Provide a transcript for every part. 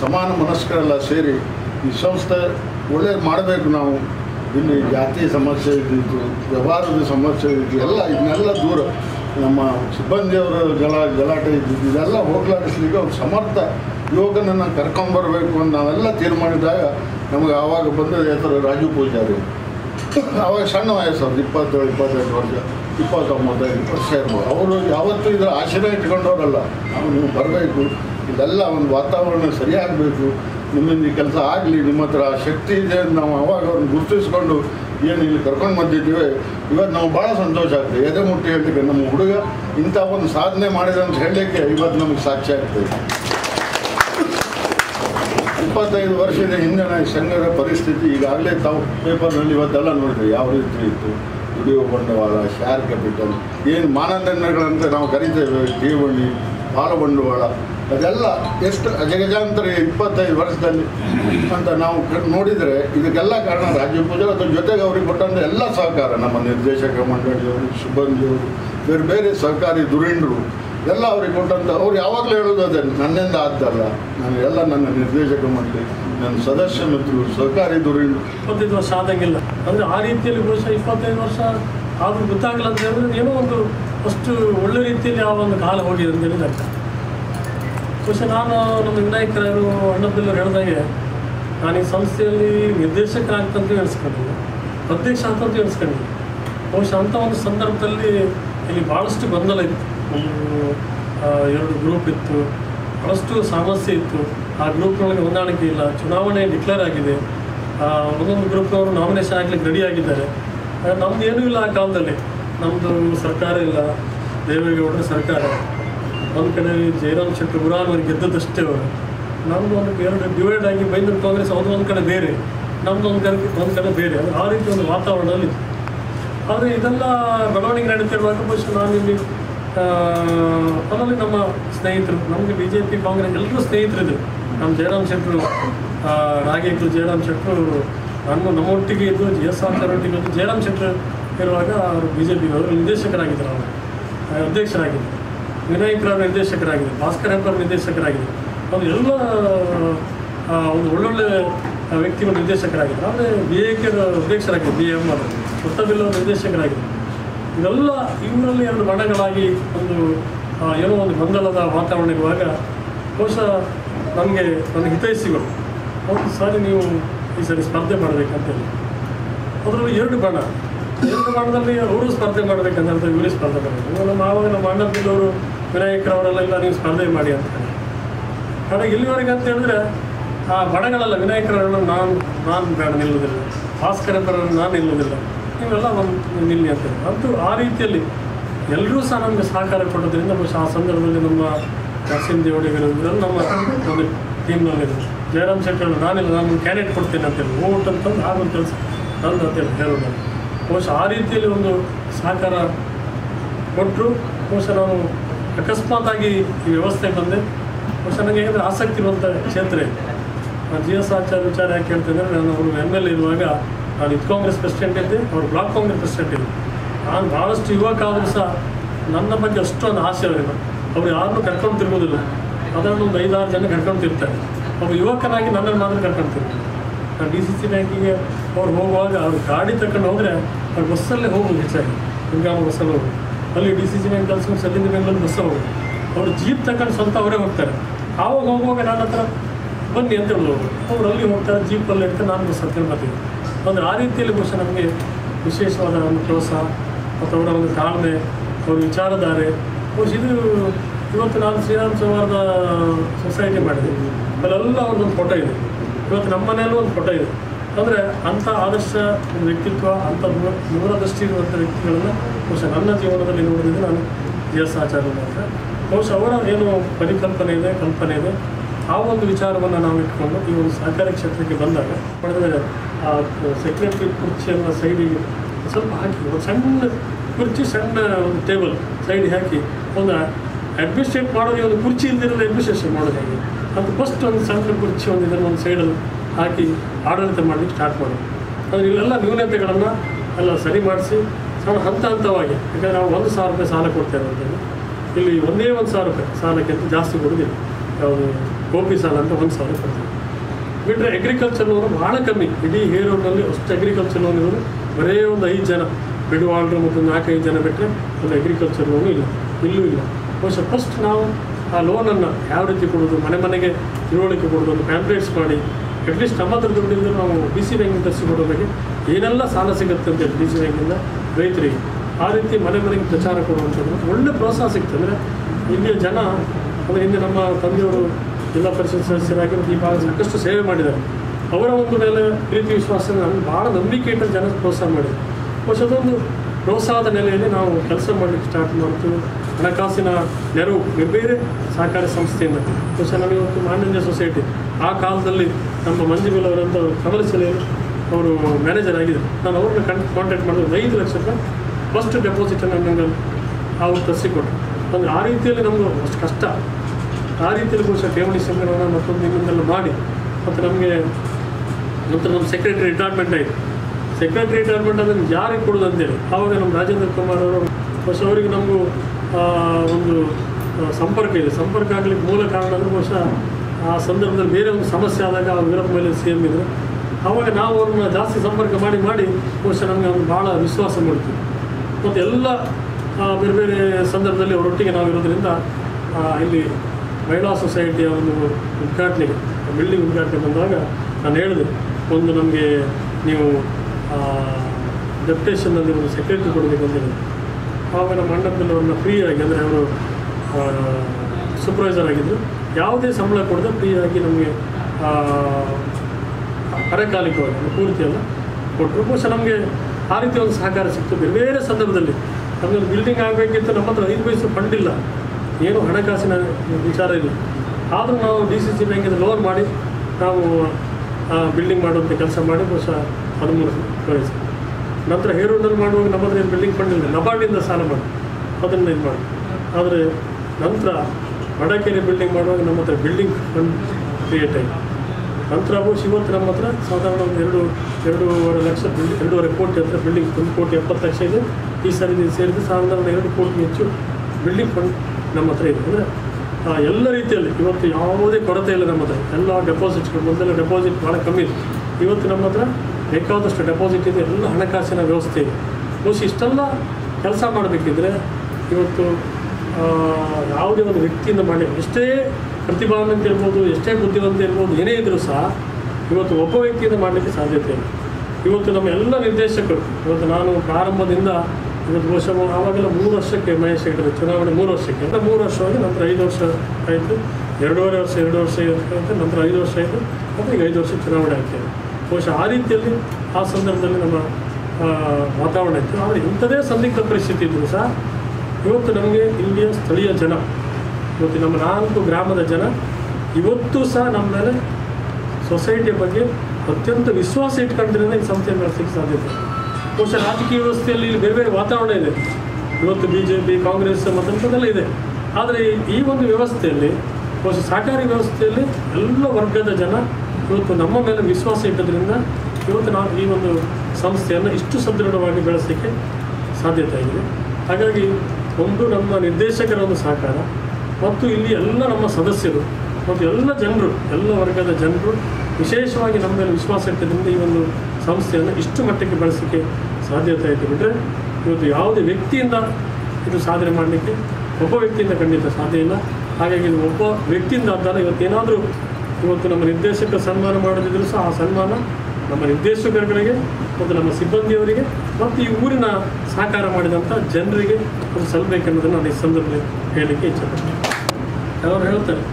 ಸಮಾನ ಮನಸ್ಕರೆಲ್ಲ ಸೇರಿ ಈ ಸಂಸ್ಥೆ ಒಳ್ಳೇದು ಮಾಡಬೇಕು. ನಾವು ಇಲ್ಲಿ ಜಾತಿ ಸಮಸ್ಯೆ ಇದ್ದಿತ್ತು, ವ್ಯವಹಾರದ ಸಮಸ್ಯೆ ಇದ್ದು ಎಲ್ಲ ಇದನ್ನೆಲ್ಲ ದೂರ ನಮ್ಮ ಸಿಬ್ಬಂದಿಯವರ ಗಲಾಟೆ ಇದ್ದಿದ್ದು ಇದೆಲ್ಲ ಹೋಗ್ಲಾಡಿಸ್ಲಿಕ್ಕೆ ಅವ್ರು ಸಮರ್ಥ ಯುವಕನನ್ನು ಕರ್ಕೊಂಬರ್ಬೇಕು ಅಂತ ನಾವೆಲ್ಲ ತೀರ್ಮಾನಿಸಿದಾಗ ನಮಗೆ ಆವಾಗ ಬಂದ ಹೆಸರು ರಾಜು ಪೂಜಾರಿ. ಆವಾಗ ಸಣ್ಣ ವಯಸ್ಸು ಅವ್ರು 27-28 ವರ್ಷ, 29-30 ವರ್ಷ ಇರ್ಬೋದು. ಅವರು ಯಾವತ್ತೂ ಇದರ ಆಶ್ರಯ ಇಟ್ಕೊಂಡವರಲ್ಲ. ನೀವು ಬರಬೇಕು, ಇದೆಲ್ಲ ಒಂದು ವಾತಾವರಣ ಸರಿಯಾಗಬೇಕು, ನಿಮ್ಮಿಂದ ಈ ಕೆಲಸ ಆಗಲಿ, ನಿಮ್ಮ ಹತ್ರ ಆ ಶಕ್ತಿ ಇದೆ ಅಂತ ನಾವು ಅವಾಗ ಅವ್ರನ್ನ ಗುರುತಿಸ್ಕೊಂಡು ಏನು ಇಲ್ಲಿ ಕರ್ಕೊಂಡು ಬಂದಿದ್ದೀವಿ. ಇವತ್ತು ನಾವು ಭಾಳ ಸಂತೋಷ ಆಗ್ತದೆ. ಎದೆ ಮುಟ್ಟಿ ಹೇಳ್ಲಿಕ್ಕೆ ನಮ್ಮ ಹುಡುಗ ಇಂಥ ಒಂದು ಸಾಧನೆ ಮಾಡಿದೆ ಅಂತ ಹೇಳಲಿಕ್ಕೆ ಇವತ್ತು ನಮಗೆ ಸಾಕ್ಷಿ ಆಗ್ತದೆ. 25 ವರ್ಷದ ಹಿಂದಿನ ಸಂಘದ ಪರಿಸ್ಥಿತಿ ಈಗಾಗಲೇ ತಾವು ಪೇಪರ್ನಲ್ಲಿ ಇವತ್ತೆಲ್ಲ ನೋಡಿದ್ವಿ ಯಾವ ರೀತಿ ಇತ್ತು. ದುಡಿಯುವ ಬಂಡವಾಳ, ಶೇರ್ ಕ್ಯಾಪಿಟಲ್, ಏನು ಮಾನದಂಡಗಳಂತ ನಾವು ಕರಿತೇವೆ, ಠೇವಣಿ, ಪಾಲ ಬಂಡವಾಳ, ಅದೆಲ್ಲ ಎಷ್ಟು ಅಜಗಜಾಂತರ 25 ವರ್ಷದಲ್ಲಿ ಅಂತ ನಾವು ನೋಡಿದರೆ ಇದಕ್ಕೆಲ್ಲ ಕಾರಣ ರಾಜೀವ್ ಪೂಜಾರಿ. ಅದ್ರ ಜೊತೆಗೆ ಅವ್ರಿಗೆ ಕೊಟ್ಟಂಥ ಎಲ್ಲ ಸಹಕಾರ, ನಮ್ಮ ನಿರ್ದೇಶಕ ಮಂಡಳಿಯವರು, ಸಿಬ್ಬಂದಿಯವರು, ಬೇರೆ ಬೇರೆ ಸರ್ಕಾರಿ ಧುರೀಣರು ಎಲ್ಲ ಅವ್ರಿಗೆ ಕೊಟ್ಟಂಥ. ಅವ್ರು ಯಾವಾಗಲೂ ಹೇಳೋದು ಅದೇ, ನನ್ನಿಂದ ಆದ್ದಲ್ಲ, ನಾನು ಎಲ್ಲ ನನ್ನ ನಿರ್ದೇಶಕ ಮಂಡಳಿ, ನನ್ನ ಸದಸ್ಯ ಮಿತ್ರರು, ಸರ್ಕಾರಿ ಧುರೀಣರು. 25 ವರ್ಷ ಆದಂಗಿಲ್ಲ ಅಂದರೆ ಆ ರೀತಿಯಲ್ಲಿ ಬಹುಶಃ 25 ವರ್ಷ ಆದರೂ ಗೊತ್ತಾಗಲ್ಲ ಅಂತ ಹೇಳಿದ್ರೆ ಏನೋ ಒಂದು ಅಷ್ಟು ಒಳ್ಳೆ ರೀತಿಯಲ್ಲಿ ಆ ಒಂದು ಕಾಲ ಹೋಗಿದೆ ಅಂತ ಹೇಳಿದ ಅರ್ಥ. ಬಹುಶಃ ನಾನು ನಮ್ಮ ವಿನಾಯಕರು ಅಣ್ಣಬ್ಬಿಲ್ಲರು ಹೇಳಿದಾಗೆ ನಾನು ಈ ಸಂಸ್ಥೆಯಲ್ಲಿ ನಿರ್ದೇಶಕರಾಗ್ತಂತ ಎಣಿಸ್ಕೊಂಡಿದ್ದೆ, ಅಧ್ಯಕ್ಷ ಅಂತಂತ ಎಣಿಸ್ಕೊಂಡಿದ್ದೆ. ಬಹುಶಃ ಅಂಥ ಒಂದು ಸಂದರ್ಭದಲ್ಲಿ ಇಲ್ಲಿ ಭಾಳಷ್ಟು ಗೊಂದಲ ಇತ್ತು. 2 ಗ್ರೂಪ್ ಇತ್ತು, ಭಾಳಷ್ಟು ಸಮಸ್ಯೆ ಇತ್ತು. ಆ ಗ್ರೂಪ್ನೊಳಗೆ ಹೊಂದಾಣಿಕೆ ಇಲ್ಲ. ಚುನಾವಣೆ ಡಿಕ್ಲೇರ್ ಆಗಿದೆ, ಒಂದೊಂದು ಗ್ರೂಪ್ನವರು ನಾಮಿನೇಷನ್ ಹಾಕ್ಲಿಕ್ಕೆ ರೆಡಿ ಆಗಿದ್ದಾರೆ. ನಮ್ದು ಏನೂ ಇಲ್ಲ ಆ ಕಾಲದಲ್ಲಿ. ನಮ್ಮದು ಸರ್ಕಾರ ಇಲ್ಲ, ದೇವೇಗೌಡರ ಸರ್ಕಾರ. ಒಂದು ಕಡೆ ಜಯರಾಮ್ ಶೆಟ್ಟಿ ಬುರಾನ್ ಅವ್ರಿಗೆ ಗೆದ್ದದಷ್ಟೇ ಅವರು. ನಮ್ಮದು ಒಂದು 2 ಡಿವೈಡ್ ಆಗಿ ಬೈಂದೂರು ಕಾಂಗ್ರೆಸ್ ಅವ್ರದ್ದು ಒಂದು ಕಡೆ ಬೇರೆ, ನಮ್ಮದು ಒಂದು ಕಡೆ ಬೇರೆ. ಅಂದರೆ ಆ ರೀತಿ ಒಂದು ವಾತಾವರಣದಲ್ಲಿ. ಆದರೆ ಇದೆಲ್ಲ ಬೆಳವಣಿಗೆ ನಡೀತಿರುವಾಗ ಬಹುಶಃ ನಾನು ಇಲ್ಲಿ ಅದರಲ್ಲಿ ನಮ್ಮ ಸ್ನೇಹಿತರು, ನಮಗೆ BJP ಕಾಂಗ್ರೆಸ್ ಎಲ್ಲರೂ ಸ್ನೇಹಿತರಿದ್ದರು. ನಮ್ಮ ಜಯರಾಮ್ ಶೆಟ್ಟರು, ನಾಗೇಕರು ಜಯರಾಮ್ ಶೆಟ್ಟರು ನಮ್ಮೊಟ್ಟಿಗೆ ಇದ್ದು, GSR ಒಟ್ಟಿಗೆ ಇದ್ದು. ಜಯರಾಮ್ ಶೆಟ್ಟರು ಇರುವಾಗ ಅವರು BJP ಅವರು ನಿರ್ದೇಶಕರಾಗಿದ್ದರು, ಅವರು ಅಧ್ಯಕ್ಷರಾಗಿದ್ದರು. ವಿನಾಯಕರವರು ನಿರ್ದೇಶಕರಾಗಿದ್ದರು, ಭಾಸ್ಕರ್ ಹೆಬ್ಬಾರ್ ನಿರ್ದೇಶಕರಾಗಿದ್ದರು. ಅವರು ಎಲ್ಲ ಒಂದು ಒಳ್ಳೊಳ್ಳೆ ವ್ಯಕ್ತಿಗಳು ನಿರ್ದೇಶಕರಾಗಿದ್ದರು. ಆದರೆ BAK ಅಧ್ಯಕ್ಷರಾಗಿದ್ದರು, BM ಅವರು ಮುತ್ತಬಿಲ್ ಅವರು ನಿರ್ದೇಶಕರಾಗಿದ್ದರು. ಇದೆಲ್ಲ ಇವರಲ್ಲಿ 2 ಬಣಗಳಾಗಿ ಒಂದು ಏನೋ ಒಂದು ಗೊಂದಲದ ವಾತಾವರಣ ಇರುವಾಗ ಬಹುಶಃ ನನ್ನ ಹಿತೈಷಿಗಳು ಒಂದು ಸಾರಿ ನೀವು ಈ ಸರಿ ಸ್ಪರ್ಧೆ ಮಾಡಬೇಕಂತೇಳಿ. ಅದರಲ್ಲಿ 2 ಬಣದಲ್ಲಿ ಅವರು ಸ್ಪರ್ಧೆ ಮಾಡಬೇಕಂತ ಇವರೇ ಸ್ಪರ್ಧೆ ಮಾಡಬೇಕು. ನಮ್ಮ ಅಣ್ಣಬ್ಬಿಲ್ಲವರು, ವಿನಾಯಕರವರೆಲ್ಲ ಇಲ್ಲ ನೀವು ಸ್ಪರ್ಧೆ ಮಾಡಿ ಅಂತ ಹೇಳಿ. ಕಡೆಗೆ ಇಲ್ಲಿವರೆಗೆ ಅಂತ ಹೇಳಿದ್ರೆ ಆ ಬಣಗಳೆಲ್ಲ ವಿನಾಯಕರನ್ನು ನಾನು ಬೇಡ ನಿಲ್ಲುವುದಿಲ್ಲ, ಭಾಸ್ಕರ್ ಹೆಬ್ಬಾರನ್ನು ನಾನು ನಿಲ್ಲುವುದಿಲ್ಲ, ನೀವೆಲ್ಲ ಒಂದು ನಿಲ್ಲಿ ಅಂತೇಳಿ. ಅಂತೂ ಆ ರೀತಿಯಲ್ಲಿ ಎಲ್ಲರೂ ಸಹ ನಮಗೆ ಸಹಕಾರ ಕೊಡೋದ್ರಿಂದ ಬಹುಶಃ ಆ ಸಂದರ್ಭದಲ್ಲಿ ನಮ್ಮ ನರಸಿಂಹ ದೇವಡಿಗರು ನಮ್ಮ ಒಂದು ಟೀಮ್ನಲ್ಲಿದ್ದರು. ಜಯರಾಮ್ ಶೆಟ್ಟಿ ನಾನಿಲ್ಲ, ನಾನು ಕ್ಯಾಂಡಿಡೇಟ್ ಕೊಡ್ತೇನೆ ಅಂತೇಳಿ, ಓಟ್ ಅಂತಂದು ಆಗೊಂದು ಕೆಲಸ ನಂದು ಅಂತೇಳಿ ಹೇಳೋದು. ಬಹುಶಃ ಆ ರೀತಿಯಲ್ಲಿ ಒಂದು ಸಹಕಾರ ಕೊಟ್ಟರು. ಬಹುಶಃ ನಾನು ಅಕಸ್ಮಾತಾಗಿ ಈ ವ್ಯವಸ್ಥೆಗೆ ಬಂದೆ. ಬಹುಶಃ ನನಗೆ ಹೇಗೆಂದರೆ ಆಸಕ್ತಿ ಇರುವಂಥ ಕ್ಷೇತ್ರ ಇದೆ. GS ಆಚಾರ್ಯ ವಿಚಾರ ಯಾಕೆ ಹೇಳ್ತೇನೆ, ನಾನು ಅವರು MLA ಇರುವಾಗ ನಾನು ಯೂತ್ ಕಾಂಗ್ರೆಸ್ ಪ್ರೆಸಿಡೆಂಟ್ ಇದ್ದೆ, ಅವರು ಬ್ಲಾಕ್ ಕಾಂಗ್ರೆಸ್ ಪ್ರೆಸಿಡೆಂಟ್ ಇದ್ದೆ. ನಾನು ಭಾಳಷ್ಟು ಯುವಕ ಆದರೂ ಸಹ ನನ್ನ ಬಗ್ಗೆ ಅಷ್ಟೊಂದು ಆಸೆ ಅವರಿಲ್ಲ. ಅವ್ರು ಯಾರನ್ನೂ ಕರ್ಕೊಂಡು ತಿರ್ಗೋದಿಲ್ಲ. ಅದನ್ನು ಒಂದು 5-6 ಜನ ಕರ್ಕೊಂಡು ತಿರ್ತಾರೆ. ಅವರು ಯುವಕನಾಗಿ ನನ್ನನ್ನು ಮಾತ್ರ ಕರ್ಕೊಂಡು ತಿರ್ತಾರೆ. ನಾನು DCC ಬ್ಯಾಂಕಿಗೆ ಅವ್ರು ಹೋಗುವಾಗ ಅವ್ರು ಗಾಡಿ ತಗೊಂಡು ಹೋದರೆ ಅವ್ರು ಬಸ್ಸಲ್ಲೇ ಹೋಗೋದು, ಹೆಚ್ಚಾಗಿ ಹಿಂಗಾಮ ಬಸ್ಸಲ್ಲಿ ಹೋಗೋದು. ಅಲ್ಲಿ DCC ಬ್ಯಾಂಕ್ ಕಲ್ಸ್ಕೊಂಡು ಸಲ್ಲಿಂದ ಬೆಂಗಳೂರು ಬಸ್ಸಲ್ಲಿ ಹೋಗೋದು. ಅವರು ಜೀಪ್ ತಗೊಂಡು ಸ್ವಂತ ಅವರೇ ಹೋಗ್ತಾರೆ. ಆವಾಗ ಹೋಗುವಾಗ ನನ್ನ ಹತ್ರ ಬನ್ನಿ ಅಂತ ಹೇಳೋದು. ಅವ್ರು ಅಲ್ಲಿ ಹೋಗ್ತಾರೆ, ಜೀಪಲ್ಲಿ ಇರ್ತಾರೆ, ನಾನು ಬಸ್ ಹತ್ಕೊಂಡು ಬರ್ತೀನಿ. ಅಂದರೆ ಆ ರೀತಿಯಲ್ಲಿ ಬಹುಶಃ ನಮಗೆ ವಿಶೇಷವಾದ ಒಂದು ಪ್ರೋತ್ಸಾಹ ಮತ್ತು ಅವರ ಒಂದು ತಾಳ್ಮೆ, ಅವ್ರ ವಿಚಾರಧಾರೆ. ಬಹುಶಃ ಇದು ಇವತ್ತು ನಾನು ಶ್ರೀರಾಮ್ ಸೌಹಾರ್ದ ಸೊಸೈಟಿ ಮಾಡಿದೆ, ಅಲ್ಲೆಲ್ಲ ಅವ್ರದ್ದೊಂದು ಫೋಟೋ ಇದೆ. ಇವತ್ತು ನಮ್ಮ ಮನೆಯಲ್ಲೂ ಒಂದು ಫೋಟೋ ಇದೆ. ಅಂದರೆ ಅಂಥ ಆದರ್ಶ ವ್ಯಕ್ತಿತ್ವ, ಅಂಥ ದೂರದೃಷ್ಟಿ ಇರುವಂಥ ವ್ಯಕ್ತಿಗಳನ್ನು ಬಹುಶಃ ನನ್ನ ಜೀವನದಲ್ಲಿ ನೋಡಿದ್ರೆ ನಾನು GS ಆಚಾರ್ಯ ಮಾತ್ರ. ಬಹುಶಃ ಅವರ ಏನು ಪರಿಕಲ್ಪನೆ ಇದೆ, ಕಲ್ಪನೆ ಇದೆ, ಆ ಒಂದು ವಿಚಾರವನ್ನು ನಾವು ಇಟ್ಕೊಂಡು ಈ ಒಂದು ಸಹಕಾರಿ ಕ್ಷೇತ್ರಕ್ಕೆ ಬಂದಾಗ ಮಾಡಿದ್ರೆ ಆ ಸೆಕ್ರೆಟರಿ ಕುರ್ಚಿಯನ್ನು ಸೈಡಿಗೆ ಸ್ವಲ್ಪ ಹಾಕಿ, ಒಂದು ಸಣ್ಣ ಕುರ್ಚಿ, ಸಣ್ಣ ಒಂದು ಟೇಬಲ್ ಸೈಡಿಗೆ ಹಾಕಿ, ಒಂದು ಅಡ್ಮಿನಿಸ್ಟ್ರೇಟ್ ಮಾಡೋದು ಒಂದು ಕುರ್ಚಿ ಇಲ್ದಿರೋದು ಅಡ್ಮಿನಿಸ್ಟ್ರೇಷನ್ ಮಾಡೋದು ಹೇಗೆ ಅಂತ ಫಸ್ಟ್ ಒಂದು ಸಣ್ಣ ಕುರ್ಚಿ ಒಂದು ಇದನ್ನು ಒಂದು ಸೈಡಲ್ಲಿ ಹಾಕಿ ಆಡಳಿತ ಮಾಡಲಿಕ್ಕೆ ಸ್ಟಾರ್ಟ್ ಮಾಡೋದು. ಅಂದರೆ ಇಲ್ಲೆಲ್ಲ ನ್ಯೂನತೆಗಳನ್ನು ಎಲ್ಲ ಸರಿ ಮಾಡಿಸಿ ಹಂತವಾಗಿ, ಯಾಕಂದರೆ ನಾವು 1,000 ರೂಪಾಯಿ ಸಾಲ ಕೊಡ್ತೇವೆ ಅಂತೇಳಿ ಇಲ್ಲಿ 1,000 ರೂಪಾಯಿ ಸಾಲಕ್ಕಿಂತ ಜಾಸ್ತಿ ಕೊಡೋದಿಲ್ಲ. ಯಾವುದು ಗೋಪಿ ಸಾಲ ಅಂತ 1,000 ಕೊಡ್ತೀವಿ. ಬಿಟ್ಟರೆ ಅಗ್ರಿಕಲ್ಚರ್ ಲೋನು ಭಾಳ ಕಮ್ಮಿ. ಇಡೀ ಹೇರೂರಿನಲ್ಲಿ ಅಷ್ಟು ಅಗ್ರಿಕಲ್ಚರ್ ಲೋನ್ ಇರೋದು ಬರೇ ಒಂದು 5 ಜನ ಬಿಡುವಾಳ್ರು ಮತ್ತು 4-5 ಜನ ಬಿಟ್ಟರೆ ಒಂದು ಅಗ್ರಿಕಲ್ಚರ್ ಲೋನು ಇಲ್ಲ, ಇಲ್ಲೂ ಇಲ್ಲ. ಬಹುಶಃ ಫಸ್ಟ್ ನಾವು ಆ ಲೋನನ್ನು ಯಾವ ರೀತಿ ಕೊಡೋದು, ಮನೆ ಮನೆಗೆ ತಿಳುವಳಿಕೆ ಕೊಡೋದು, ಒಂದು ಪ್ಯಾಂಪ್ಲೇಟ್ಸ್ ಮಾಡಿ ಅಟ್ಲೀಸ್ಟ್ ನಮ್ಮ ಹತ್ರ ದುಡ್ಡಿಂದ ನಾವು ಡಿ ಸಿ ಬ್ಯಾಂಕಿಂದ ತರಿಸಿಕೊಡೋದಕ್ಕೆ ಏನೆಲ್ಲ ಸಾಲ ಸಿಗುತ್ತೆ ಅಂತೇಳಿ ಡಿ ಸಿ ಬ್ಯಾಂಕಿಂದ ರೈತರಿಗೆ ಆ ರೀತಿ ಮನೆ ಮನೆಗೆ ಪ್ರಚಾರ ಕೊಡುವಂಥದ್ದು ಒಳ್ಳೆ ಪ್ರೋತ್ಸಾಹ ಸಿಗ್ತದೆ. ಅಂದರೆ ಇಲ್ಲಿಯ ಜನ ಅಂದರೆ ಹಿಂದೆ ನಮ್ಮ ತಂದೆಯವರು ಜಿಲ್ಲಾ ಪರಿಷತ್ ಸದಸ್ಯರಾಗಿ ಈ ಭಾಗ ಸಾಕಷ್ಟು ಸೇವೆ ಮಾಡಿದ್ದಾರೆ. ಅವರ ಒಂದು ಮೇಲೆ ಪ್ರೀತಿ ವಿಶ್ವಾಸ ನಮ್ಗೆ ಭಾಳ ನಂಬಿಕೆ ಇಟ್ಟ ಜನ ಪ್ರೋತ್ಸಾಹ ಮಾಡಿದ್ದಾರೆ. ಬಹುಶಃ ಅದೊಂದು ಪ್ರೋತ್ಸಾಹದ ನೆಲೆಯಲ್ಲಿ ನಾವು ಕೆಲಸ ಮಾಡಲಿಕ್ಕೆ ಸ್ಟಾರ್ಟ್ ಮಾಡ್ತೀವಿ. ಹಣಕಾಸಿನ ನೆರವು ಬೇರೆ ಸಹಕಾರಿ ಸಂಸ್ಥೆಯಿಂದ ಬಹುಶಃ ನಮಗಿವತ್ತು ಮಾನ್ಯ ಸೊಸೈಟಿ ಆ ಕಾಲದಲ್ಲಿ ನಮ್ಮ ಮಂಜುಮಲ್ ಅವರಂತ ಕಮಲಶಿಲೆಯಲ್ಲಿ ಅವರು ಮ್ಯಾನೇಜರ್ ಆಗಿದ್ದರು. ನಾನು ಅವ್ರನ್ನ ಕಾಂಟ್ಯಾಕ್ಟ್ ಮಾಡಿದ್ರೆ 5 ಲಕ್ಷ ರೂಪಾಯಿ ಫಸ್ಟ್ ಡೆಪಾಸಿಟನ್ನು ನಮಗೆ ಅವ್ರು ತರಿಸಿಕೊಟ್ರು. ಅಂದರೆ ಆ ರೀತಿಯಲ್ಲಿ ನಮ್ಮದು ಅಷ್ಟು ಕಷ್ಟ, ಆ ರೀತಿಯಲ್ಲಿ ಬಹುಶಃ ಠೇವಣಿ ಸಂಗ್ರಹಣ ಮತ್ತೊಂದು ಇನ್ನೊಂದೆಲ್ಲ ಮಾಡಿ ಮತ್ತು ನಮಗೆ ನಂತರ ನಮ್ಮ ಸೆಕ್ರೆಟರಿ ರಿಟೈರ್ಮೆಂಟ್ ಆಯಿತು. ಸೆಕ್ರೆಟರಿ ರಿಟೈರ್ಮೆಂಟ್ ಅದನ್ನು ಯಾರಿಗೆ ಕೊಡೋದು ಅಂತೇಳಿ ಆವಾಗ ನಮ್ಮ ರಾಜೇಂದ್ರ ಕುಮಾರ್ ಅವರು ಬಹುಶಃ ಅವರಿಗೆ ನಮಗೂ ಒಂದು ಸಂಪರ್ಕ ಇದೆ. ಸಂಪರ್ಕ ಆಗಲಿಕ್ಕೆ ಮೂಲ ಕಾರಣ ಅಂದರೆ ಬಹುಶಃ ಆ ಸಂದರ್ಭದಲ್ಲಿ ಬೇರೆ ಒಂದು ಸಮಸ್ಯೆ ಆದಾಗ ಆ ವೀರಪ್ಪ ಮೇಲೆ CM ಇದ್ದರು. ಆವಾಗ ನಾವು ಅವ್ರನ್ನ ಜಾಸ್ತಿ ಸಂಪರ್ಕ ಮಾಡಿ ಬಹುಶಃ ನಮಗೆ ಒಂದು ಭಾಳ ವಿಶ್ವಾಸ ಮೂಡ್ತೀವಿ. ಮತ್ತು ಎಲ್ಲ ಬೇರೆ ಬೇರೆ ಸಂದರ್ಭದಲ್ಲಿ ಅವರೊಟ್ಟಿಗೆ ನಾವು ಇರೋದ್ರಿಂದ ಇಲ್ಲಿ ಮಹಿಳಾ ಸೊಸೈಟಿಯ ಒಂದು ಉದ್ಘಾಟನೆಗೆ ಬಿಲ್ಡಿಂಗ್ ಉದ್ಘಾಟನೆ ಬಂದಾಗ ನಾನು ಹೇಳಿದೆ, ಒಂದು ನಮಗೆ ನೀವು ಡೆಪ್ಯುಟೇಷನ್ನಲ್ಲಿ ಒಂದು ಸೆಕ್ರೆಟರಿ ಕೊಡಬೇಕು ಅಂತ ಹೇಳಿದೆ. ಆವಾಗ ನಮ್ಮ ಅಣ್ಣದಲ್ಲಿ ಅವ್ರನ್ನ ಫ್ರೀಯಾಗಿ, ಅಂದರೆ ಅವರು ಸೂಪರ್ವೈಸರ್ ಆಗಿದ್ದರು, ಯಾವುದೇ ಸಂಬಳ ಕೊಡದೆ ಫ್ರೀಯಾಗಿ ನಮಗೆ ಅರೆಕಾಲಿಕವಾಗಿ ಪೂರ್ತಿಯೆಲ್ಲ ಕೊಟ್ಟರು. ಬಹುಶಃ ನಮಗೆ ಆ ರೀತಿ ಒಂದು ಸಹಕಾರ ಸಿಕ್ತು. ಬೇರೆ ಬೇರೆ ಸಂದರ್ಭದಲ್ಲಿ ನಮ್ಮದು ಬಿಲ್ಡಿಂಗ್ ಆಗಬೇಕಿತ್ತು, ನಮ್ಮ ಹತ್ರ 5 ಪೈಸೆ ಫಂಡ್ ಇಲ್ಲ, ಏನು ಹಣಕಾಸಿನ ವಿಚಾರ ಇಲ್ಲ. ಆದರೂ ನಾವು DCC ಬ್ಯಾಂಕಿಂದ ಲೋನ್ ಮಾಡಿ ನಾವು ಬಿಲ್ಡಿಂಗ್ ಮಾಡುವಂಥ ಕೆಲಸ ಮಾಡಿ ಬಹುಶಃ 13 ಕಳಿಸಿ. ನಂತರ ಹೇರೂರಿನಲ್ಲಿ ಮಾಡುವಾಗ ನಮ್ಮ ಹತ್ರ ಏನು ಬಿಲ್ಡಿಂಗ್ ಫಂಡ್ ಇಲ್ಲ, ನಬಾರ್ಡಿಂದ ಸಾಲ ಮಾಡಿ ಅದನ್ನು ಇದು ಮಾಡಿ. ಆದರೆ ನಂತರ ಮಡಕೇರಿ ಬಿಲ್ಡಿಂಗ್ ಮಾಡುವಾಗ ನಮ್ಮ ಹತ್ರ ಬಿಲ್ಡಿಂಗ್ ಫಂಡ್ ಕ್ರಿಯೇಟ್ ಆಯಿತು. ನಂತರ ಬಹುಶಃ ಇವತ್ತು ನಮ್ಮ ಹತ್ರ ಸಾಧಾರಣ ಒಂದು 2.5 ಲಕ್ಷ 2.5 ಕೋಟಿ ಹತ್ರ ಬಿಲ್ಡಿಂಗ್, 1,70,00,000 ಇದೆ. ಈ ಸಾರಿ ಸೇರಿದ ಸಾಧಾರಣ 2 ಕೋಟಿ ಹೆಚ್ಚು ಬಿಲ್ಡಿಂಗ್ ಫಂಡ್ ನಮ್ಮ ಹತ್ರ ಇದೆ. ಅಂದರೆ ಎಲ್ಲ ರೀತಿಯಲ್ಲಿ ಇವತ್ತು ಯಾವುದೇ ಕೊರತೆ ಇಲ್ಲ ನಮ್ಮ ಹತ್ರ. ಎಲ್ಲ ಡೆಪಾಸಿಟ್ಗಳು, ಮೊದಲೆಲ್ಲ ಡೆಪಾಸಿಟ್ ಭಾಳ ಕಮ್ಮಿ ಇದೆ, ಇವತ್ತು ನಮ್ಮ ಹತ್ರ ಬೇಕಾದಷ್ಟು ಡೆಪಾಸಿಟ್ ಇದೆ, ಎಲ್ಲ ಹಣಕಾಸಿನ ವ್ಯವಸ್ಥೆ ಇದೆ. ಬಹುಶಃ ಇಷ್ಟೆಲ್ಲ ಕೆಲಸ ಮಾಡಬೇಕಿದ್ರೆ ಇವತ್ತು ಯಾವುದೇ ಒಂದು ವ್ಯಕ್ತಿಯಿಂದ ಮಾಡಿ, ಎಷ್ಟೇ ಪ್ರತಿಭಾವಂತ ಇರ್ಬೋದು, ಎಷ್ಟೇ ಬುದ್ಧಿವಂತ ಇರ್ಬೋದು, ಏನೇ ಇದ್ದರೂ ಸಹ ಇವತ್ತು ಒಬ್ಬ ವ್ಯಕ್ತಿಯಿಂದ ಮಾಡಲಿಕ್ಕೆ ಸಾಧ್ಯತೆ ಇಲ್ಲ. ಇವತ್ತು ನಮ್ಮ ಎಲ್ಲ ನಿರ್ದೇಶಕರು, ಇವತ್ತು ನಾನು ಪ್ರಾರಂಭದಿಂದ ಇವತ್ತು ಬಹುಶಃ ಆವಾಗೆಲ್ಲ 3 ವರ್ಷಕ್ಕೆ ಮಹೇಶ್ ಹೆಗಡೆ ಚುನಾವಣೆ 3 ವರ್ಷಕ್ಕೆ, 3 ವರ್ಷವಾಗಿ ನಂತರ 5 ವರ್ಷ ಆಯಿತು, 2.5 ವರ್ಷ 2 ವರ್ಷ ಆಯಿತು, ನಂತರ 5 ವರ್ಷ ಆಯಿತು, ಮತ್ತು ಈಗ 5 ವರ್ಷ ಚುನಾವಣೆ ಆಗ್ತದೆ. ಬಹುಶಃ ಆ ರೀತಿಯಲ್ಲಿ ಆ ಸಂದರ್ಭದಲ್ಲಿ ನಮ್ಮ ವಾತಾವರಣ ಇತ್ತು. ಆದರೆ ಇಂಥದೇ ಸಂದಿಗ್ಧ ಪರಿಸ್ಥಿತಿ ಇದ್ದರೂ ಸಹ ಇವತ್ತು ನಮಗೆ ಇಲ್ಲಿಯ ಸ್ಥಳೀಯ ಜನ, ಇವತ್ತು ನಮ್ಮ 4 ಗ್ರಾಮದ ಜನ ಇವತ್ತು ಸಹ ನಮ್ಮ ಮೇಲೆ ಸೊಸೈಟಿಯ ಬಗ್ಗೆ ಅತ್ಯಂತ ವಿಶ್ವಾಸ ಇಟ್ಕೊಂಡಿರೋದ್ರಿಂದ ಈ ಸಂಸ್ಥೆಯನ್ನು ನಡೆಸಲಿಕ್ಕೆ ಸಾಧ್ಯತೆ. ಬಹುಶಃ ರಾಜಕೀಯ ವ್ಯವಸ್ಥೆಯಲ್ಲಿ ಇಲ್ಲಿ ಬೇರೆ ಬೇರೆ ವಾತಾವರಣ ಇದೆ, ಇವತ್ತು BJP, ಕಾಂಗ್ರೆಸ್ ಮತ್ತಂಥದ್ದೆಲ್ಲ ಇದೆ. ಆದರೆ ಈ ಒಂದು ವ್ಯವಸ್ಥೆಯಲ್ಲಿ ಬಹುಶಃ ಸಹಕಾರಿ ವ್ಯವಸ್ಥೆಯಲ್ಲಿ ಎಲ್ಲ ವರ್ಗದ ಜನ ಇವತ್ತು ನಮ್ಮ ಮೇಲೆ ವಿಶ್ವಾಸ ಇಟ್ಟದ್ರಿಂದ ಇವತ್ತು ನಾವು ಈ ಒಂದು ಸಂಸ್ಥೆಯನ್ನು ಇಷ್ಟು ಸದೃಢವಾಗಿ ಬೆಳೆಸಲಿಕ್ಕೆ ಸಾಧ್ಯತೆ ಆಗಿದೆ. ಹಾಗಾಗಿ ಒಂದು ನಮ್ಮ ನಿರ್ದೇಶಕರ ಒಂದು ಸಹಕಾರ ಮತ್ತು ಇಲ್ಲಿ ಎಲ್ಲ ನಮ್ಮ ಸದಸ್ಯರು ಮತ್ತು ಎಲ್ಲ ಜನರು, ಎಲ್ಲ ವರ್ಗದ ಜನರು ವಿಶೇಷವಾಗಿ ನಮ್ಮ ಮೇಲೆ ವಿಶ್ವಾಸ ಇಟ್ಟದ್ರಿಂದ ಈ ಒಂದು ಸಂಸ್ಥೆಯನ್ನು ಇಷ್ಟು ಮಟ್ಟಕ್ಕೆ ಬೆಳೆಸಲಿಕ್ಕೆ ಸಾಧ್ಯತೆ ಆಯಿತು. ಬಿಟ್ಟರೆ ಇವತ್ತು ಯಾವುದೇ ವ್ಯಕ್ತಿಯಿಂದ ಇದು ಸಾಧನೆ ಮಾಡಲಿಕ್ಕೆ ಒಬ್ಬ ವ್ಯಕ್ತಿಯಿಂದ ಖಂಡಿತ ಸಾಧ್ಯ ಇಲ್ಲ. ಹಾಗಾಗಿ ಇದು ಒಬ್ಬ ವ್ಯಕ್ತಿಯಿಂದ ಆದಾಗ ಇವತ್ತೇನಾದರೂ ಇವತ್ತು ನಮ್ಮ ನಿರ್ದೇಶಕರ ಸನ್ಮಾನ ಮಾಡೋದಿದ್ರೂ ಸಹ ಆ ಸನ್ಮಾನ ನಮ್ಮ ನಿರ್ದೇಶಕರುಗಳಿಗೆ ಮತ್ತು ನಮ್ಮ ಸಿಬ್ಬಂದಿಯವರಿಗೆ ಮತ್ತು ಈ ಊರಿನ ಸಹಕಾರ ಮಾಡಿದಂಥ ಜನರಿಗೆ ಅದು ಸಲ್ಲಬೇಕೆನ್ನೋದನ್ನು ನಾನು ಈ ಸಂದರ್ಭದಲ್ಲಿ ಹೇಳಲಿಕ್ಕೆ ಇಚ್ಛೆಪಡ್ತೀನಿ. ಅವರು ಹೇಳ್ತಾರೆ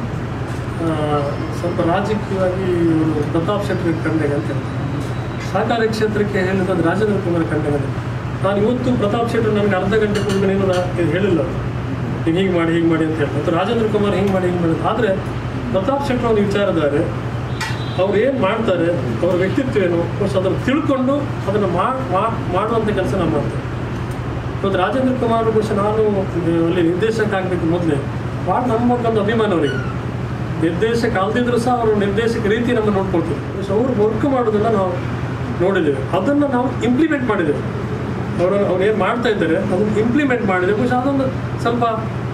ಸ್ವಲ್ಪ ರಾಜಕೀಯವಾಗಿ ಇವರು ಪ್ರತಾಪ್ ಶೆಟ್ಟರ್ ಕಂಡೆಗೆ ಅಂತ ಹೇಳ್ತಾರೆ. ಸಹಕಾರಿ ಕ್ಷೇತ್ರಕ್ಕೆ ಹೇಳಿದ್ರೆ ರಾಜೇಂದ್ರ ಕುಮಾರ್ ಕಂಡೆಗೆ. ನಾನು ಇವತ್ತು ಪ್ರತಾಪ್ ಶೆಟ್ಟರ್ ನನಗೆ ಅರ್ಧ ಗಂಟೆ ಮುಂದೆ ಏನೋ ಇದು ಹೇಳಿಲ್ಲ, ಹೀಗೆ ಮಾಡಿ ಅಂತ ಹೇಳಿ, ಮತ್ತು ರಾಜೇಂದ್ರ ಕುಮಾರ್ ಹಿಂಗೆ ಮಾಡಿ ಆದರೆ ಪ್ರತಾಪ್ ಶೆಟ್ಟರ್ ಅವ್ರ ವಿಚಾರದಾರೆ ಅವ್ರು ಏನು ಮಾಡ್ತಾರೆ, ಅವ್ರ ವ್ಯಕ್ತಿತ್ವ ಏನು, ಅದನ್ನು ತಿಳ್ಕೊಂಡು ಅದನ್ನು ಮಾಡುವಂಥ ಕೆಲಸ ನಾನು ಮಾಡ್ತೇನೆ. ಇವತ್ತು ರಾಜೇಂದ್ರ ಕುಮಾರ್ ಬಹುಶಃ ನಾನು ಅಲ್ಲಿ ನಿರ್ದೇಶಕ ಆಗಬೇಕು ಮೊದಲೇ ಭಾಳ ನಮ್ಮಕ್ಕೊಂದು ಅಭಿಮಾನ ಅವರಿಗೆ. ನಿರ್ದೇಶಕ ಅಲ್ದಿದ್ರು ಸಹ ಅವರು ನಿರ್ದೇಶಕ ರೀತಿ ನಮ್ಮನ್ನು ನೋಡ್ಕೊಳ್ತೀವಿ. ಬಹುಶಃ ಅವರು ವರ್ಕ್ ಮಾಡೋದನ್ನು ನಾವು ನೋಡಿದ್ದೇವೆ, ಅದನ್ನು ನಾವು ಇಂಪ್ಲಿಮೆಂಟ್ ಮಾಡಿದ್ದೇವೆ. ಅವ್ರು ಏನು ಮಾಡ್ತಾ ಇದ್ದಾರೆ ಅದನ್ನು ಇಂಪ್ಲಿಮೆಂಟ್ ಮಾಡಿದ್ದೇವೆ. ಬಹುಶಃ ಅದೊಂದು ಸ್ವಲ್ಪ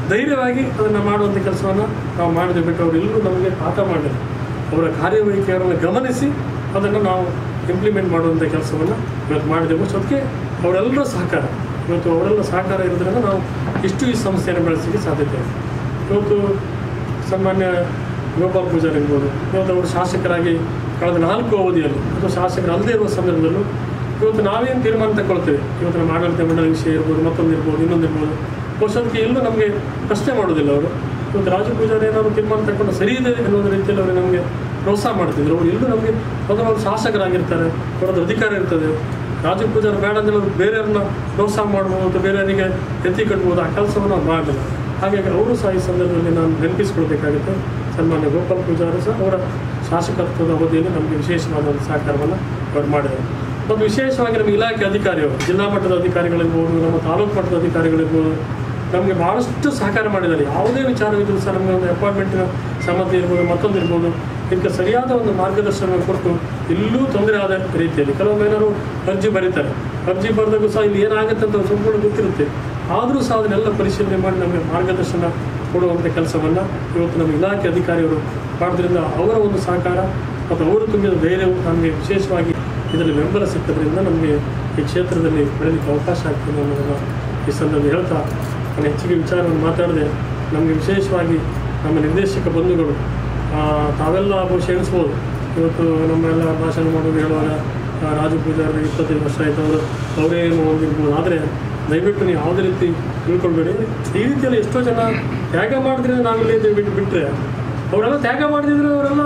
ಧೈರ್ಯವಾಗಿ ಅದನ್ನು ಮಾಡುವಂಥ ಕೆಲಸವನ್ನು ನಾವು ಮಾಡಿದೆ ಬಿಟ್ಟು ಅವರೆಲ್ಲರೂ ನಮಗೆ ಪಾಠ ಮಾಡಿದ್ರು. ಅವರ ಕಾರ್ಯವೈಖರಿಯನ್ನು ಗಮನಿಸಿ ಅದನ್ನು ನಾವು ಇಂಪ್ಲಿಮೆಂಟ್ ಮಾಡುವಂಥ ಕೆಲಸವನ್ನು ಇವತ್ತು ಮಾಡಿದೆವು. ಅದಕ್ಕೆ ಅವರೆಲ್ಲರ ಸಹಕಾರ, ಇವತ್ತು ಅವರೆಲ್ಲ ಸಹಕಾರ ಇರೋದ್ರಿಂದ ನಾವು ಇಷ್ಟು ಈ ಸಂಸ್ಥೆಯನ್ನು ಬೆಳೆಸಲಿಕ್ಕೆ ಸಾಧ್ಯತೆ ಇದೆ. ಇವತ್ತು ಸನ್ಮಾನ್ಯ ಗೋಪಾಲ್ ಪೂಜಾರಿ ಇರ್ಬೋದು, ಇವತ್ತು ಅವರು ಶಾಸಕರಾಗಿ ಕಳೆದ 4 ಅವಧಿಯಲ್ಲಿ ಅಥವಾ ಶಾಸಕರು ಅಲ್ಲದೇ ಇರುವ ಸಂದರ್ಭದಲ್ಲೂ ಇವತ್ತು ನಾವೇನು ತೀರ್ಮಾನ ತಗೊಳ್ತೇವೆ, ಇವತ್ತು ನಮ್ಮ ಆಡಳಿತ ಮಂಡಳಿ ವಿಷಯ ಇರ್ಬೋದು, ಮತ್ತೊಂದು ಇರ್ಬೋದು, ಇನ್ನೊಂದು ಇರ್ಬೋದು, ಬಹುಶಃಕ್ಕೆ ಎಲ್ಲೂ ನಮಗೆ ಪ್ರಶ್ನೆ ಮಾಡೋದಿಲ್ಲ ಅವರು. ಇವತ್ತು ರಾಜು ಪೂಜಾರಿ ಏನಾದರೂ ತೀರ್ಮಾನ ತಗೊಂಡು ಸರಿ ಇದೆ ಅನ್ನೋದು ರೀತಿಯಲ್ಲಿ ಅವರು ನಮಗೆ ಪ್ರೋತ್ಸಾಹ ಮಾಡ್ತಿದ್ರು. ಅವರು ಎಲ್ಲೂ ನಮಗೆ ಅವರು ಶಾಸಕರಾಗಿರ್ತಾರೆ, ಅವರದ್ದು ಅಧಿಕಾರ ಇರ್ತದೆ. ರಾಜು ಪೂಜಾರಿ ಬೇಡ ಅಂದರೆ ಅವರು ಬೇರೆಯವ್ರನ್ನ ಪ್ರೋತ್ಸಾಹ ಮಾಡ್ಬೋದು ಅಥವಾ ಬೇರೆಯವರಿಗೆ ಎತ್ತಿ ಕಟ್ಬೋದು, ಆ ಕೆಲಸವನ್ನು ಅವ್ರು ಮಾಡಲಿಲ್ಲ. ಹಾಗಾಗಿ ಅವರು ಸಹ ಈ ಸಂದರ್ಭದಲ್ಲಿ ನಾನು ನೆನಪಿಸ್ಕೊಳ್ಬೇಕಾಗುತ್ತೆ. ಸನ್ಮಾನ್ಯ ಗೋಪಾಲ್ ಪೂಜಾರಿ ಸಹ ಅವರ ಶಾಸಕತ್ವದ ಅವಧಿಯಲ್ಲಿ ನಮಗೆ ವಿಶೇಷವಾದ ಸಹಕಾರವನ್ನು ಅವರು ಮಾಡಿದ್ದಾರೆ. ಮತ್ತು ವಿಶೇಷವಾಗಿ ನಮ್ಮ ಇಲಾಖೆ ಅಧಿಕಾರಿಗಳು, ಜಿಲ್ಲಾ ಮಟ್ಟದ ಅಧಿಕಾರಿಗಳಿರ್ಬೋದು, ನಮ್ಮ ತಾಲೂಕು ಮಟ್ಟದ ಅಧಿಕಾರಿಗಳಿರ್ಬೋದು, ನಮಗೆ ಭಾಳಷ್ಟು ಸಹಕಾರ ಮಾಡಿದ್ದಾರೆ. ಯಾವುದೇ ವಿಚಾರವಿದ್ದರೂ ಸಹ ನಮಗೆ ಒಂದು ಅಪಾಯಿಂಟ್ಮೆಂಟಿನ ಸಮ್ಮತಿ ಇರ್ಬೋದು, ಮತ್ತೊಂದು ಇರ್ಬೋದು, ಇದಕ್ಕೆ ಸರಿಯಾದ ಒಂದು ಮಾರ್ಗದರ್ಶನ ಕೊಟ್ಟು ಎಲ್ಲೂ ತೊಂದರೆ ಆದ ರೀತಿಯಲ್ಲಿ ಕೆಲವೊಮ್ಮೆ ಏನಾದ್ರು ಅರ್ಜಿ ಬರೀತಾರೆ. ಅರ್ಜಿ ಬರೆದಾಗೂ ಸಹ ಇಲ್ಲಿ ಏನಾಗುತ್ತೆ ಅಂತ ಸಂಪೂರ್ಣ ಗೊತ್ತಿರುತ್ತೆ. ಆದರೂ ಸಹ ಅದನ್ನೆಲ್ಲ ಪರಿಶೀಲನೆ ಮಾಡಿ ನಮಗೆ ಮಾರ್ಗದರ್ಶನ ಕೊಡುವಂಥ ಕೆಲಸವನ್ನು ಇವತ್ತು ನಮ್ಮ ಇಲಾಖೆ ಅಧಿಕಾರಿಗಳು ಮಾಡೋದ್ರಿಂದ ಅವರ ಒಂದು ಸಹಕಾರ ಮತ್ತು ಅವರು ತುಂಬಿದ ಧೈರ್ಯವು ನಮಗೆ ವಿಶೇಷವಾಗಿ ಇದರಲ್ಲಿ ಬೆಂಬಲ ಸಿಕ್ಕದ್ರಿಂದ ನಮಗೆ ಈ ಕ್ಷೇತ್ರದಲ್ಲಿ ಬೆಳೀಲಿಕ್ಕೆ ಅವಕಾಶ ಆಗ್ತದೆ ಅನ್ನೋದನ್ನು ಈ ಸಂದರ್ಭದಲ್ಲಿ ಹೇಳ್ತಾ ನಾನು ಹೆಚ್ಚಿಗೆ ವಿಚಾರವನ್ನು ಮಾತಾಡಿದೆ. ನಮಗೆ ವಿಶೇಷವಾಗಿ ನಮ್ಮ ನಿರ್ದೇಶಕ ಬಂಧುಗಳು ತಾವೆಲ್ಲ ಬಹುಶಃ ಎಣಿಸ್ಬೋದು. ಇವತ್ತು ನಮ್ಮೆಲ್ಲ ಭಾಷಣ ಮಾಡೋದು ಹೇಳುವಾಗ ರಾಜು ಪೂಜಾರಿ 25 ವರ್ಷ ಆಯಿತು, ಅವರೇನು ಹೊಂದಿರ್ಬೋದು. ಆದರೆ ದಯವಿಟ್ಟು ನೀವು ಯಾವುದೇ ರೀತಿ ತಿಳ್ಕೊಳ್ಬೇಡಿ. ಈ ರೀತಿಯಲ್ಲಿ ಎಷ್ಟೋ ಜನ ತ್ಯಾಗ ಮಾಡಿದ್ರೆ ನಾವಿಲ್ಲಿ ಬಿಟ್ಟರೆ ಅವರೆಲ್ಲ ತ್ಯಾಗ ಮಾಡಿದ್ರೆ ಅವರೆಲ್ಲ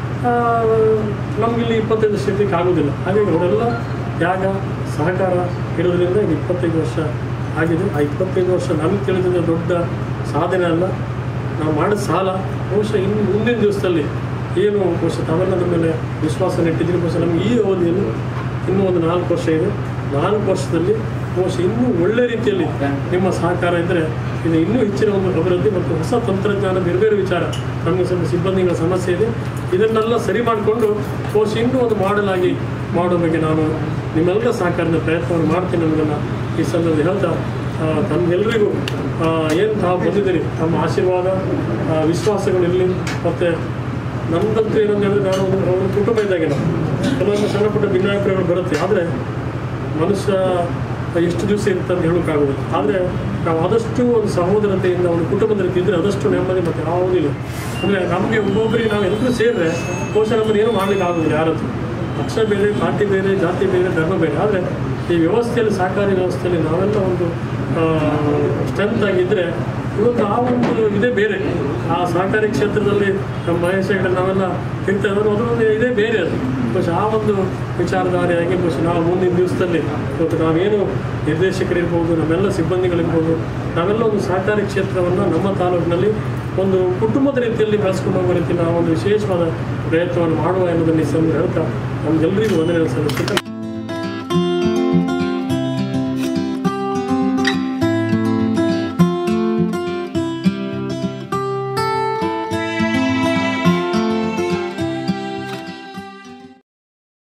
ನಮಗಿಲ್ಲಿ 25 ವರ್ಷ ಇರ್ಲಿಕ್ಕೆ ಆಗೋದಿಲ್ಲ. ಹಾಗಾಗಿ ಅವರೆಲ್ಲ ತ್ಯಾಗ ಸಹಕಾರ ಇರೋದ್ರಿಂದ ಇದು 25 ವರ್ಷ ಆಗಿದೆ. ಆ 25 ವರ್ಷ ನಮಗೆ ತಿಳಿದಿದ್ದ ದೊಡ್ಡ ಸಾಧನೆ ಅಲ್ಲ, ನಾವು ಮಾಡಿದ ಸಾಲ. ಬಹುಶಃ ಇನ್ನು ಮುಂದಿನ ದಿವಸದಲ್ಲಿ ಏನು ಬಹುಶಃ ತಾವೆಲ್ಲ ನಮ್ಮ ಮೇಲೆ ವಿಶ್ವಾಸ ನೆಟ್ಟಿದ್ದೀರಿ. ಬಹುಶಃ ನಮಗೆ ಈ ಅವಧಿಯಲ್ಲಿ ಇನ್ನೂ ಒಂದು 4 ವರ್ಷ ಇದೆ. 4 ವರ್ಷದಲ್ಲಿ ಬಹುಶಃ ಇನ್ನೂ ಒಳ್ಳೆ ರೀತಿಯಲ್ಲಿ ನಿಮ್ಮ ಸಹಕಾರ ಇದ್ದರೆ ಇದು ಇನ್ನೂ ಹೆಚ್ಚಿನ ಒಂದು ಅಭಿವೃದ್ಧಿ ಮತ್ತು ಹೊಸ ತಂತ್ರಜ್ಞಾನ ಬೇರೆ ಬೇರೆ ವಿಚಾರ, ನಮಗೆ ಸ್ವಲ್ಪ ಸಿಬ್ಬಂದಿಗಳ ಸಮಸ್ಯೆ ಇದೆ, ಇದನ್ನೆಲ್ಲ ಸರಿ ಮಾಡಿಕೊಂಡು ಬಹುಶಃ ಇನ್ನೂ ಒಂದು ಮಾಡಲಾಗಿ ಮಾಡೋ ಬಗ್ಗೆ ನಾನು ನಿಮ್ಮೆಲ್ಲರ ಸಹಕಾರದ ಪ್ರಯತ್ನವನ್ನು ಮಾಡ್ತೀನಿ ಅನ್ನೋದನ್ನು ಈ ಸಂದರ್ಭದಲ್ಲಿ ಹೇಳ್ತಾ ತಮಗೆಲ್ಲರಿಗೂ ಏನು ತಾವು ಬಂದಿದ್ದೀರಿ ತಮ್ಮ ಆಶೀರ್ವಾದ ವಿಶ್ವಾಸಗಳಿರಲಿ. ಮತ್ತು ನಮ್ಮದಂತೂ ಏನಂತ ಹೇಳಿದ್ರೆ ನಾನು ಒಂದು ಕುಟುಂಬ ಇದ್ದಾಗೆ ನಾವು ಕೆಲವೊಂದು ಸಣ್ಣ ಪುಟ್ಟ ಭಿನ್ನಾಭಿಪ್ರಾಯಗಳು ಬರುತ್ತೆ. ಆದರೆ ಮನುಷ್ಯ ಎಷ್ಟು ದಿವಸ ಇರುತ್ತೆ ಅಂತ ಹೇಳೋಕ್ಕಾಗೋದಿಲ್ಲ. ಆದರೆ ನಾವು ಆದಷ್ಟು ಒಂದು ಸಹೋದರತೆಯಿಂದ ಒಂದು ಕುಟುಂಬದ ರೀತಿ ಇದ್ದರೆ ಅದಷ್ಟು ನೆಮ್ಮದಿ ಮತ್ತು ಯಾವುದಿಲ್ಲ. ಅಂದರೆ ನಮಗೆ ಒಬ್ಬೊಬ್ಬರಿಗೆ ನಾವು ಎಲ್ಲರೂ ಸೇರಿದ್ರೆ ಬಹುಶಃ ನಮ್ಮನ್ನು ಏನೂ ಮಾಡಲಿಕ್ಕೆ ಆಗೋದಿಲ್ಲ. ಯಾರದ್ದು ಪಕ್ಷ ಬೇರೆ, ಪಾರ್ಟಿ ಬೇರೆ, ಜಾತಿ ಬೇರೆ, ಧರ್ಮ ಬೇರೆ. ಆದರೆ ಈ ವ್ಯವಸ್ಥೆಯಲ್ಲಿ, ಸಹಕಾರಿ ವ್ಯವಸ್ಥೆಯಲ್ಲಿ ನಾವೆಲ್ಲ ಒಂದು ಸ್ಟ್ರೆಂತ್ ಆಗಿದ್ದರೆ ಇವತ್ತು ಆ ಒಂದು ಇದೇ ಬೇರೆ. ಆ ಸಹಕಾರಿ ಕ್ಷೇತ್ರದಲ್ಲಿ ನಮ್ಮ ಮಹೇಶ್ ಹೆಗಡೆ ನಾವೆಲ್ಲ ಇರ್ತಾ ಇರೋದು ಅದೊಂದು ಇದೇ ಬೇರೆ. ಅದು ಬಹುಶಃ ಆ ಒಂದು ವಿಚಾರಧಾರೆಯಾಗಿ ಬಹುಶಃ ನಾವು ಮುಂದಿನ ದಿವಸದಲ್ಲಿ ಇವತ್ತು ನಾವೇನು ನಿರ್ದೇಶಕರಿರ್ಬೋದು, ನಮ್ಮೆಲ್ಲ ಸಿಬ್ಬಂದಿಗಳಿರ್ಬೋದು, ನಾವೆಲ್ಲ ಒಂದು ಸಹಕಾರಿ ಕ್ಷೇತ್ರವನ್ನು ನಮ್ಮ ತಾಲೂಕಿನಲ್ಲಿ ಒಂದು ಕುಟುಂಬದ ರೀತಿಯಲ್ಲಿ ಬೆಳೆಸ್ಕೊಂಡು ಹೋಗೋ ರೀತಿ ನಾವು ಒಂದು ವಿಶೇಷವಾದ ಪ್ರಯತ್ನವನ್ನು ಮಾಡುವ ಎನ್ನುವುದನ್ನು ಈ ಸಂದರ್ಭ ಹೇಳ್ತಾ ನಮಗೆಲ್ಲರಿಗೂ ವಂದನೆಗಳು ಸಲ್ಲಿಸುತ್ತೆ.